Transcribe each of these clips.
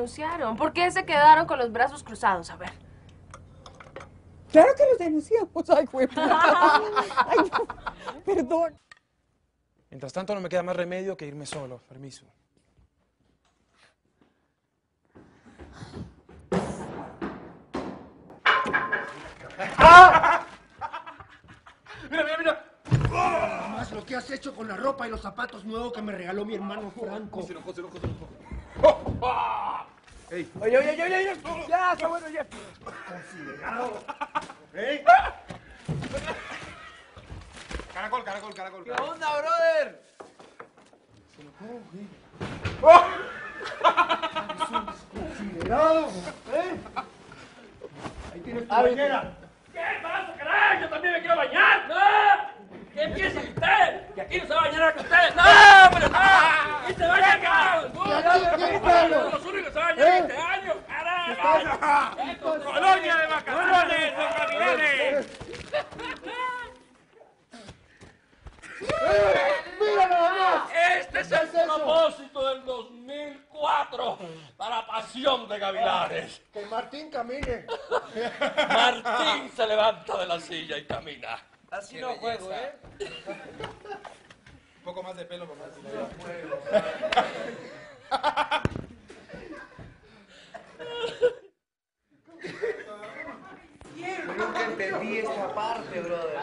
denunciaron? ¿Por qué se quedaron con los brazos cruzados? A ver. Claro que los denunciamos. Ay, güey. Ay, no. Perdón. Mientras tanto, no me queda más remedio que irme solo. Permiso. ¡Ah! ¡Mira, mira, mira! Nada más lo que has hecho con la ropa y los zapatos nuevos que me regaló mi hermano Franco. Se enojó. ¡Ey! Oye. Ya, está bueno, ya. Considerado. ¿Eh? Caracol. ¿Qué onda, brother? Se enojó, Considerado. ¿Eh? Ahí tienes tu bañera. ¿Qué pasa, caray? Yo también me quiero bañar, ¿no? ¿Qué piensa usted? ¿Que aquí no se va a bañar con ustedes? ¡No, pero no! ¡Y se baña acá! ¡No! ¡Los únicos que se bañan en este año! ¡Caray! ¡Colonia de vacaciones, don Gavilanes! ¡Mira nada más! Este es el propósito del 2004 para Pasión de Gavilanes. Que Martín camine. Martín se levanta de la silla y camina. Así no juego, ¿eh? Un poco más de pelo, por favor. Nunca entendí esta parte, brother.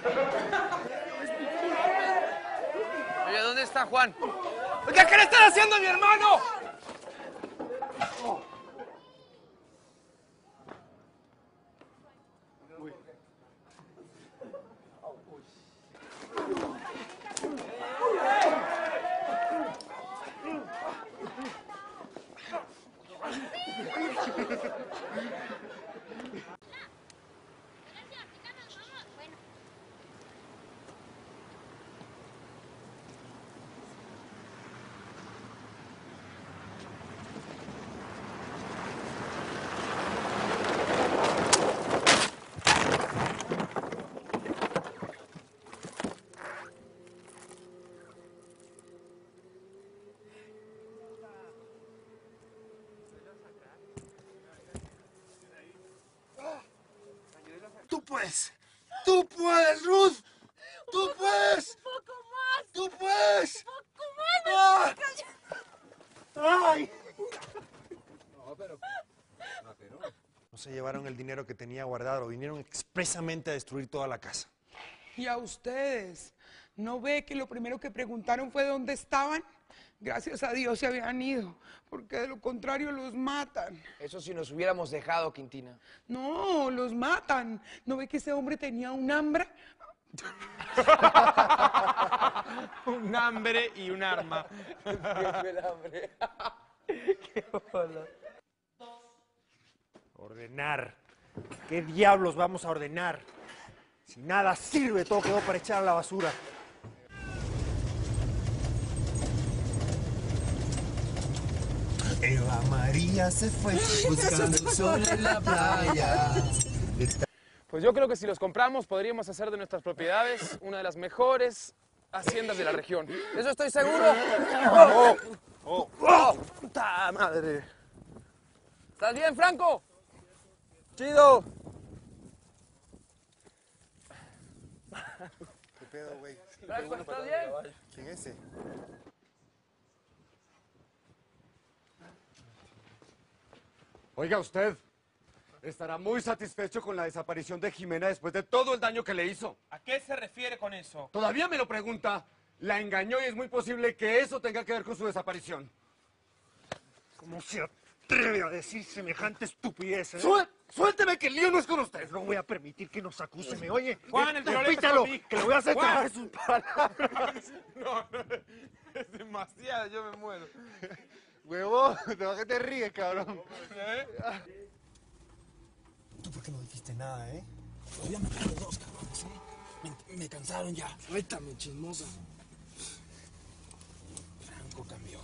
Oye, ¿dónde está Juan? Oiga, ¿qué le están haciendo a mi hermano? ¡Tú puedes, Ruth! ¡Tú puedes! ¡Un poco más! ¡Tú puedes! ¡Un poco más! ¡Ay! No se llevaron el dinero que tenía guardado, vinieron expresamente a destruir toda la casa. ¿Y a ustedes? ¿No ve que lo primero que preguntaron fue dónde estaban? Gracias a Dios se habían ido, porque de lo contrario los matan. Eso si nos hubiéramos dejado, Quintina. No, los matan. ¿No ve que ese hombre tenía un hambre? Un hambre y un arma. Qué bola. Ordenar. ¿Qué diablos vamos a ordenar? Si nada sirve, todo quedó para echar a la basura. Eva María se fue buscando el sol en la playa. Pues yo creo que si los compramos podríamos hacer de nuestras propiedades una de las mejores haciendas de la región. Eso estoy seguro. ¡Puta madre! ¿Estás bien, Franco? Chido. ¿Qué pedo, güey? Franco, ¿estás bien? ¿Quién es ese? Oiga, usted estará muy satisfecho con la desaparición de Jimena después de todo el daño que le hizo. ¿A qué se refiere con eso? Todavía me lo pregunta. La engañó y es muy posible que eso tenga que ver con su desaparición. ¿Cómo se atreve a decir semejante estupidez, eh? Suélteme que el lío no es con usted. No voy a permitir que nos acuse, ¿me oye? Juan, el problema es Repítalo, conmigo. que le voy a hacer Juan. tragar sus palabras. No, es demasiado, yo me muero. Huevón, ¿de qué te ríes, cabrón? ¿Tú por qué no dijiste nada, eh? Todavía me quedan dos cabrones, me cansaron ya. Suéltame, chismosa. Franco cambió.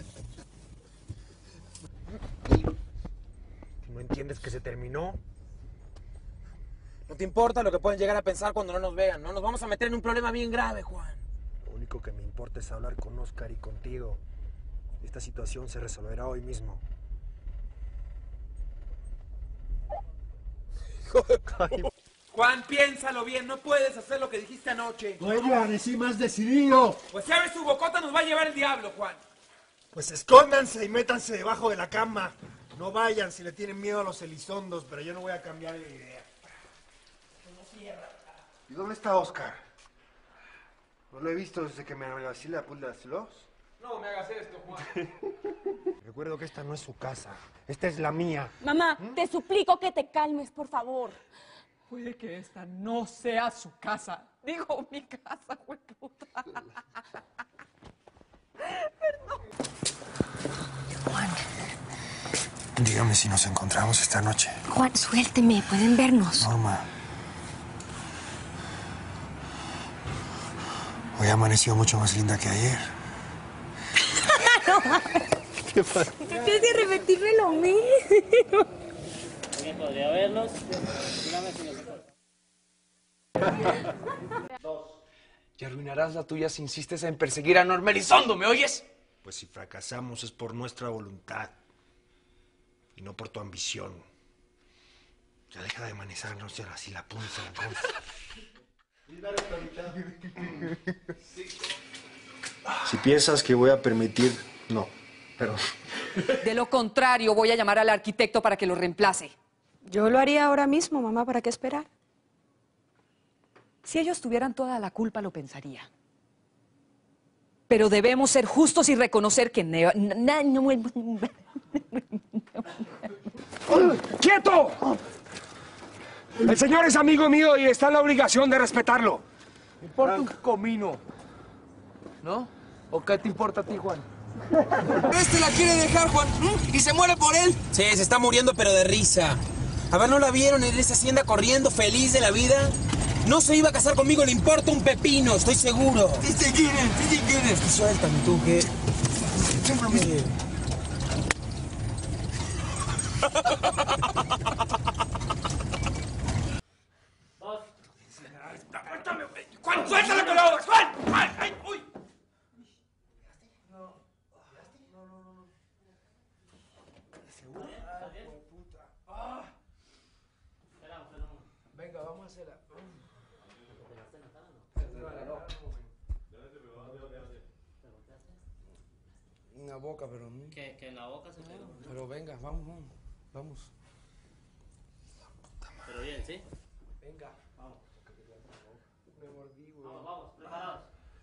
¿No entiendes que se terminó? No te importa lo que pueden llegar a pensar cuando no nos vean. No nos vamos a meter en un problema bien grave, Juan. Lo único que me importa es hablar con Oscar y contigo. Esta situación se resolverá hoy mismo. hijo de... Juan, piénsalo bien, no puedes hacer lo que dijiste anoche. Oye, amanecí más decidido. Pues si abres tu bocota nos va a llevar el diablo, Juan. Pues escóndanse y métanse debajo de la cama. No vayan si le tienen miedo a los elizondos, pero yo no voy a cambiar de idea. ¿Y dónde está Oscar? No lo he visto desde que me vacilé a Puldas Los. No me hagas esto, Juan. Recuerdo que esta no es su casa. Esta es la mía. Mamá, te suplico que te calmes, por favor. Puede que esta no sea su casa. Digo, mi casa, hueputa. Juan. Dígame si nos encontramos esta noche. Juan, suélteme, pueden vernos. Norma. Hoy amaneció mucho más linda que ayer. No mames. ¿Qué pasa? Tienes que repetirme lo mismo. Bien, podría verlos. Dígame si los Y arruinarás la tuya si insistes en perseguir a Norma Elizondo, ¿me oyes? Pues si fracasamos es por nuestra voluntad y no por tu ambición. Ya deja de manizarnos ya así la punza. Si piensas que voy a permitir... No, pero... De lo contrario, voy a llamar al arquitecto para que lo reemplace. Yo lo haría ahora mismo, mamá, ¿para qué esperar? Si ellos tuvieran toda la culpa, lo pensaría. Pero debemos ser justos y reconocer que... ¡Quieto! El señor es amigo mío y está en la obligación de respetarlo. Me importa un comino, ¿no? ¿O qué te importa a ti, Juan? Este la quiere dejar, Juan, y se muere por él. Sí, se está muriendo, pero de risa. A ver, ¿no la vieron en esa hacienda corriendo, feliz de la vida? No se iba a casar conmigo, le importa un pepino, estoy seguro. Sí te quieres. Suéltame tú, que... Siempre lo mismo. ¡Juan, suéltalo que lo hagas! ¡Juan! ¡Juan! ¡Ay! ¡Uy! ¿Seguro? Venga, vamos a hacerla. En la boca, pero no. Que en la boca se pegó. Pero venga, vamos. Pero bien, ¿sí? Venga. Vamos. Me mordí, güey. Vamos, preparados.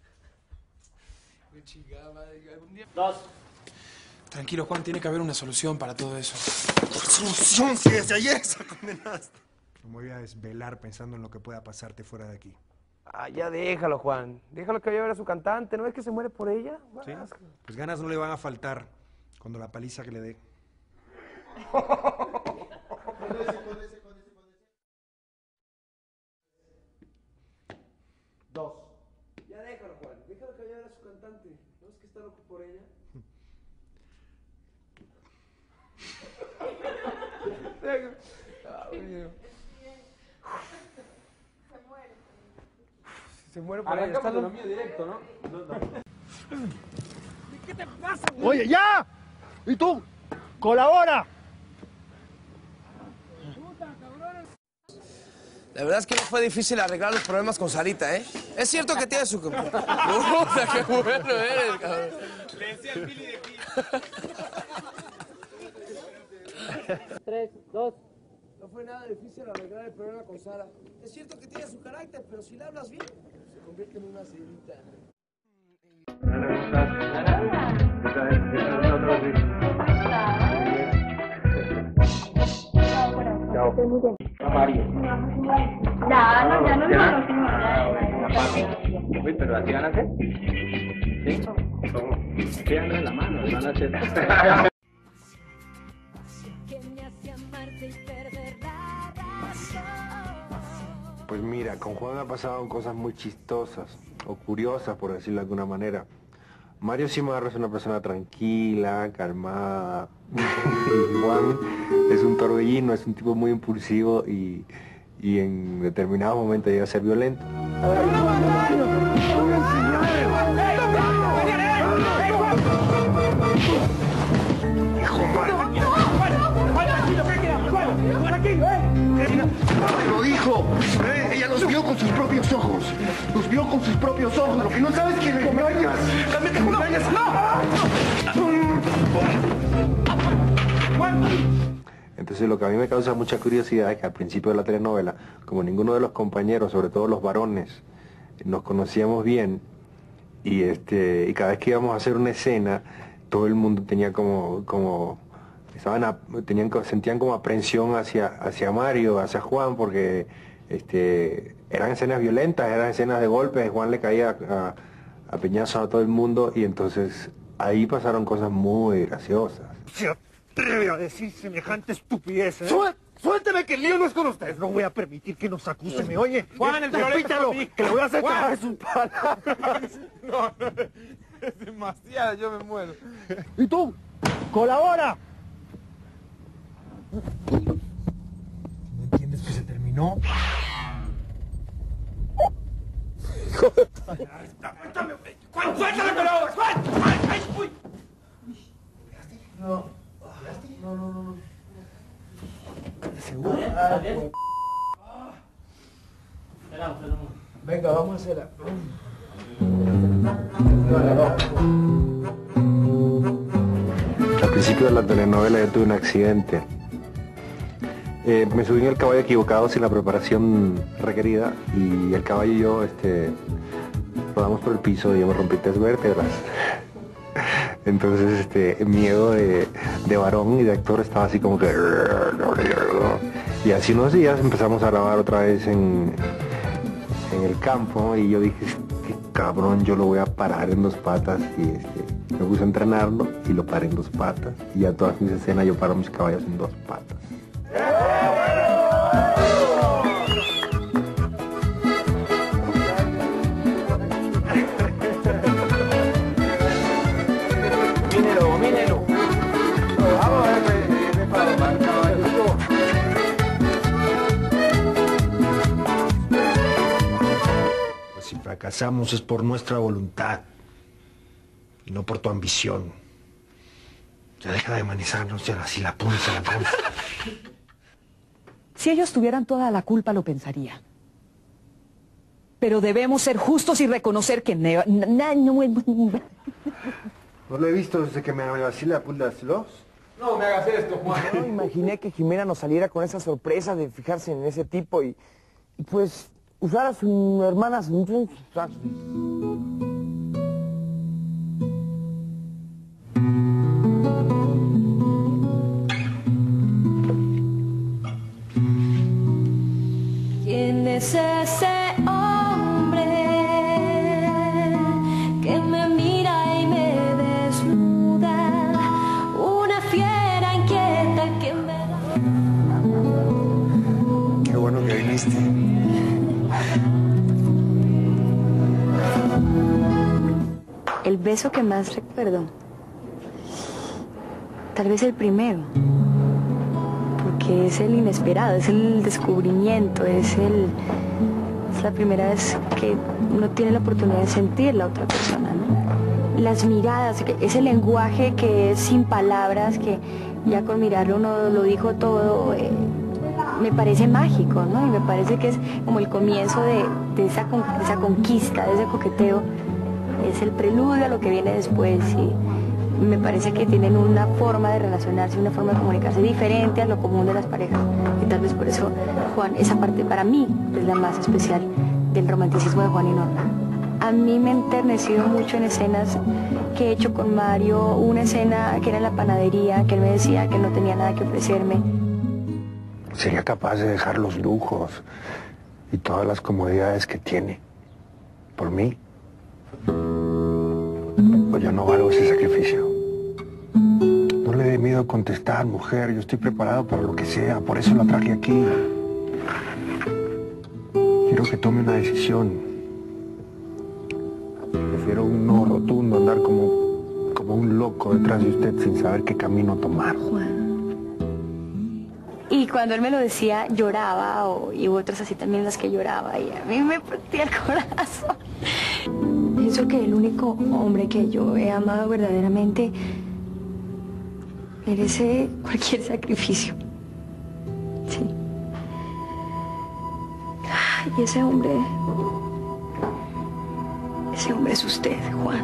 Me chingaba, algún día... 2. Tranquilo, Juan, tiene que haber una solución para todo eso. ¡Solución! Si desde ayer esa condenaste. No me voy a desvelar pensando en lo que pueda pasarte fuera de aquí. Ah, ya déjalo, Juan. Déjalo que vaya a ver a su cantante. ¿No ves que se muere por ella? ¿Sí? Pues ganas no le van a faltar cuando la paliza que le dé. Ya déjalo, Juan. Déjalo que vaya a ver a su cantante. ¿No ves que está loco por ella? Se muere por ella. Está lo mío directo, ¿no? ¿Qué te pasa, güey? Oye, ya. ¿Y tú? ¡Colabora! La verdad es que no fue difícil arreglar los problemas con Sarita, ¿eh? Es cierto que tiene su... ¡Puta, qué bueno eres, cabrón! Le decía el Pili de aquí. 3, 2. No fue nada difícil arreglar el problema con Sara. Es cierto que tiene su carácter, pero si le hablas bien, se convierte en una sedita. Chao. Mario. Ya no nos Uy, pero así van a hacer. ¿Sí? ¿Cómo? Sí, andan en la mano, van a hacer. Pues mira, con Juan ha pasado cosas muy chistosas, o curiosas, por decirlo de alguna manera. Mario Cimarro es una persona tranquila, calmada. Juan es un torbellino, es un tipo muy impulsivo y en determinados momentos llega a ser violento. ¡Hijo, visto. Ella los vio con sus propios ojos. Los vio con sus propios ojos. Lo que no sabes es que me engañas. ¡Me engañas! Entonces lo que a mí me causa mucha curiosidad es que al principio de la telenovela, como ninguno de los compañeros, sobre todo los varones, nos conocíamos bien, y cada vez que íbamos a hacer una escena, todo el mundo tenía sentían como aprensión hacia Mario, hacia Juan, porque eran escenas violentas, eran escenas de golpes, Juan le caía a peñazos a todo el mundo, y entonces ahí pasaron cosas muy graciosas. Se atreve a decir semejante estupidez, ¿eh? Suélteme que el lío no es con usted. No voy a permitir que nos acuse, ¿me oye? Juan, el repítalo, que le voy a hacer tragar sus palabras. No, es demasiado, yo me muero. ¿Y tú? ¡Colabora! ¿No entiendes que se terminó? ¡Hijo de... ¡Juan, suéltalo, pero! ¡Juan! ¡Ay, uy! No. No. ¿Seguro? Venga, vamos a hacerla. Al principio de la telenovela yo tuve un accidente. Me subí en el caballo equivocado sin la preparación requerida y el caballo y yo rodamos por el piso y yo me rompí 3 vértebras. Entonces el miedo de varón y de actor estaba así como que... Y así unos días empezamos a grabar otra vez en el campo y yo dije, qué cabrón, yo lo voy a parar en 2 patas y me puse a entrenarlo y lo paré en 2 patas y ya todas mis escenas yo paro mis caballos en 2 patas. Mínelo. Vamos a ver, caballo. Pues si fracasamos es por nuestra voluntad y no por tu ambición. Ya deja de manizarnos, ya así la punta. Si ellos tuvieran toda la culpa, lo pensaría. Pero debemos ser justos y reconocer que No lo he visto desde que me vacila los. No me hagas esto, Juan. No imaginé que Jimena nos saliera con esa sorpresa de fijarse en ese tipo y pues usar a su hermana. ¿Quién es ese hombre que me mira y me desnuda? Una fiera inquieta que me da... Qué bueno que viniste. El beso que más recuerdo, tal vez el primero, porque es el inesperado, es el descubrimiento, es la primera vez que uno tiene la oportunidad de sentir la otra persona, ¿no? Las miradas, ese lenguaje que es sin palabras, que ya con mirarlo uno lo dijo todo, me parece mágico, ¿no? Y me parece que es como el comienzo de esa conquista, de ese coqueteo, es el preludio a lo que viene después y me parece que tienen una forma de relacionarse, una forma de comunicarse diferente a lo común de las parejas. Y tal vez por eso, Juan, esa parte para mí es la más especial del romanticismo de Juan y Norma. A mí me ha enternecido mucho en escenas que he hecho con Mario, una escena que era en la panadería, que él me decía que no tenía nada que ofrecerme. Sería capaz de dejar los lujos y todas las comodidades que tiene por mí. Pues yo no valgo ese sacrificio. No le dé miedo contestar, mujer. Yo estoy preparado para lo que sea. Por eso la traje aquí. Quiero que tome una decisión. Prefiero un no rotundo, andar como un loco detrás de usted sin saber qué camino tomar. Juan. Y cuando él me lo decía, lloraba, y otras así también las que lloraba, y a mí me partía el corazón. Pienso que el único hombre que yo he amado verdaderamente merece cualquier sacrificio. Sí. Y ese hombre es usted, Juan.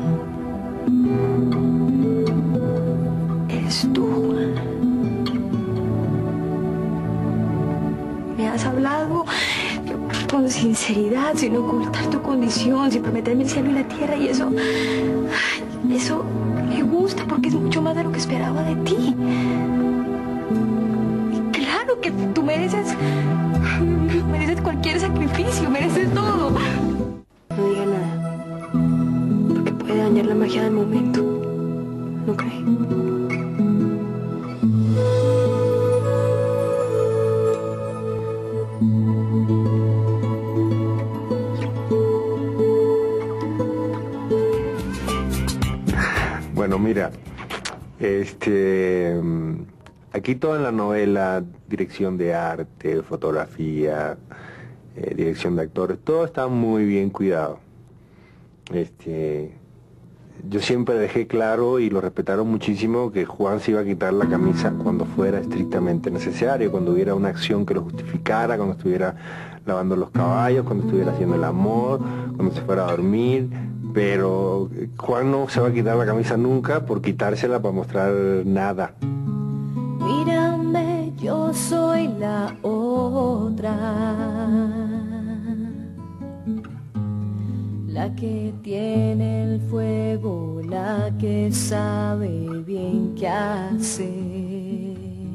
Eres tú, Juan. Me has hablado con sinceridad, sin ocultar tu condición, sin prometerme el cielo y la tierra, y eso me gusta porque es mucho más de lo que esperaba de ti. Y claro que tú mereces cualquier sacrificio, mereces todo. No diga nada, porque puede dañar la magia del momento, ¿no cree? Bueno, mira, aquí todo en la novela, dirección de arte, fotografía, dirección de actores, todo está muy bien cuidado. Yo siempre dejé claro y lo respetaron muchísimo que Juan se iba a quitar la camisa cuando fuera estrictamente necesario, cuando hubiera una acción que lo justificara, cuando estuviera lavando los caballos, cuando estuviera haciendo el amor, cuando se fuera a dormir. Pero Juan no se va a quitar la camisa nunca por quitársela para mostrar nada. Mírame, yo soy la otra, la que tiene el fuego, la que sabe bien qué hacer.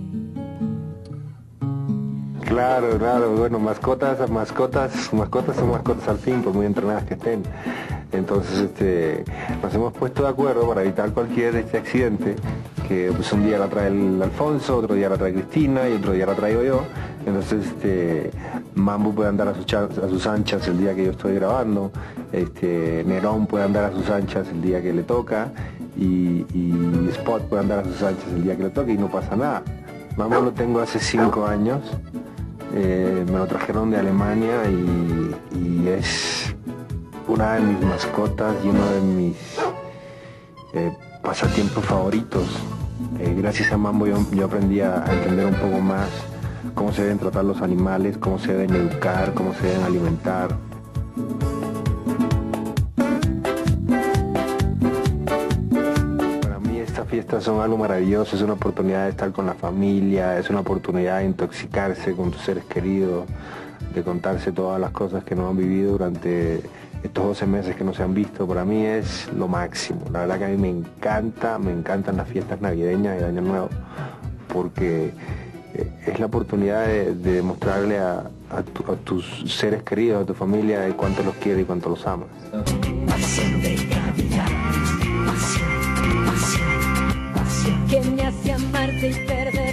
Claro, bueno, mascotas son mascotas al fin, por muy entrenadas que estén. Entonces nos hemos puesto de acuerdo para evitar cualquier accidente, que pues un día la trae el Alfonso, otro día la trae Cristina y otro día la traigo yo. Entonces Mambo puede andar a sus anchas el día que yo estoy grabando, Nerón puede andar a sus anchas el día que le toca y Spot puede andar a sus anchas el día que le toca y no pasa nada. Mambo lo tengo hace 5 años, me lo trajeron de Alemania y es una de mis mascotas y uno de mis pasatiempos favoritos. Gracias a Mambo yo aprendí a entender un poco más cómo se deben tratar los animales, cómo se deben educar, cómo se deben alimentar. Para mí estas fiestas son algo maravilloso, es una oportunidad de estar con la familia, es una oportunidad de intoxicarse con tus seres queridos, de contarse todas las cosas que no han vivido durante estos 12 meses que no se han visto. Para mí es lo máximo. La verdad que a mí me encantan las fiestas navideñas y de Año Nuevo, porque es la oportunidad de mostrarle a tus seres queridos, a tu familia, de cuánto los quieres y cuánto los amas. Que me hace amarte y perder.